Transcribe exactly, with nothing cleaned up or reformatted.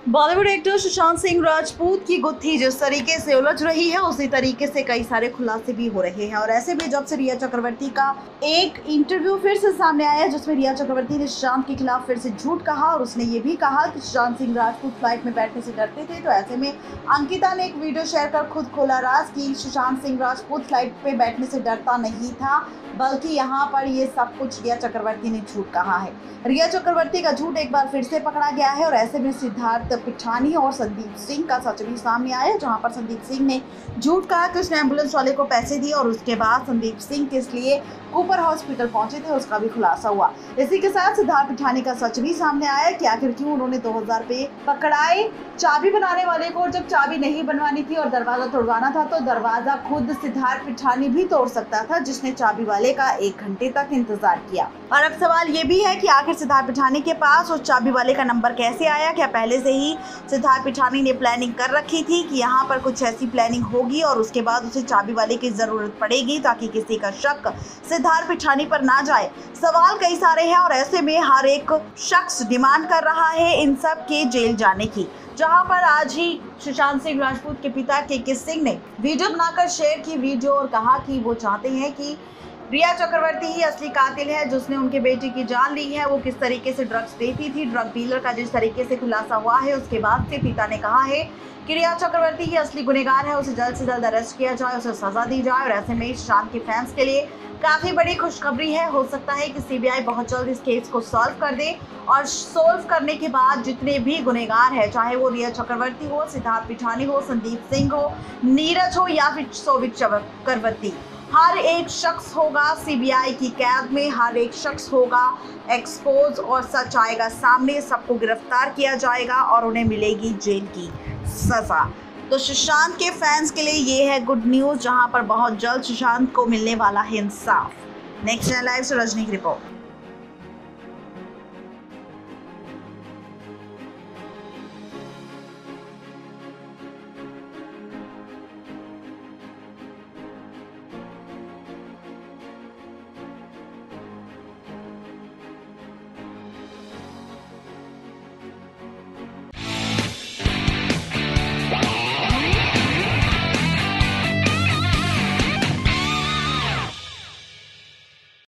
Bollywood actor Sushant Singh Rajput की गुत्थी जिस तरीके से उलझ रही है उसी तरीके से कई सारे खुलासे भी हो रहे हैं। और ऐसे में जब से रिया चक्रवर्ती का एक इंटरव्यू फिर से सामने आया जिसमें रिया चक्रवर्ती ने सुशांत के खिलाफ फिर से झूठ कहा और उसने ये भी कहा कि सुशांत सिंह राजपूत फ्लाइट में बैठने से डरते थे। तो ऐसे में अंकिता ने एक वीडियो शेयर कर खुद खोला राज कि सुशांत सिंह राजपूत फ्लाइट पे बैठने से डरता नहीं था, बल्कि यहाँ पर ये सब कुछ रिया चक्रवर्ती ने झूठ कहा है। रिया चक्रवर्ती का झूठ एक बार फिर से पकड़ा गया है और ऐसे में सिद्धार्थ पिठानी और संदीप सिंह का सच भी सामने आया, जहां पर संदीप सिंह ने झूठ कहा कि उसने एम्बुलेंस वाले को पैसे दिए और उसके बाद संदीप सिंह किस लिए कूपर हॉस्पिटल पहुंचे थे उसका भी खुलासा हुआ। इसी के साथ सिद्धार्थ पिठानी का सच भी सामने आया कि आखिर क्यों उन्होंने दो हजार रुपये पकड़ाए चाबी बनाने वाले को, और जब चाबी नहीं बनवानी थी और दरवाजा तोड़वाना था तो दरवाजा खुद सिद्धार्थ पिठानी भी तोड़ सकता था, जिसने चाबी वाले का एक घंटे तक इंतजार किया। और अब सवाल ये भी है कि आखिर सिद्धार्थ पिठानी के पास उस चाबी वाले का नंबर कैसे आया? क्या पहले से ही सिद्धार्थ पिठानी ने प्लानिंग कर रखी थी कि यहाँ पर कुछ ऐसी प्लानिंग होगी और उसके बाद उसे चाबी वाले की जरूरत पड़ेगी ताकि किसी का शक सिद्धार्थ पिठानी पर ना जाए? सवाल कई सारे हैं और ऐसे में हर एक शख्स डिमांड कर रहा है इन सब के जेल जाने की। जहां पर आज ही सुशांत सिंह राजपूत के पिता के के सिंह ने वीडियो बनाकर शेयर की वीडियो और कहा कि वो चाहते हैं कि रिया चक्रवर्ती ही असली कातिल है जिसने उनके बेटे की जान ली है। वो किस तरीके से ड्रग्स देती थी, ड्रग डीलर का जिस तरीके से खुलासा हुआ है उसके बाद से पिता ने कहा है कि रिया चक्रवर्ती ही असली गुनहगार है, उसे जल्द से जल्द अरेस्ट किया जाए, उसे सजा दी जाए। और ऐसे में सुशांत के फैंस के लिए काफी बड़ी खुशखबरी है। हो सकता है कि सीबीआई बहुत जल्द इस केस को सॉल्व कर दे और सोल्व करने के बाद जितने भी गुनहगार हैं, चाहे वो रिया चक्रवर्ती हो, सिद्धार्थ पिठानी हो, संदीप सिंह हो, नीरज हो या फिर शोभित चक्रवर्ती, हर एक शख्स होगा सीबीआई की कैद में, हर एक शख्स होगा एक्सपोज और सच आएगा सामने, सबको गिरफ्तार किया जाएगा और उन्हें मिलेगी जेल की सजा। तो सुशांत के फैंस के लिए ये है गुड न्यूज़, जहां पर बहुत जल्द सुशांत को मिलने वाला है इंसाफ। नेक्स्ट लाइव से रजनी की रिपोर्ट।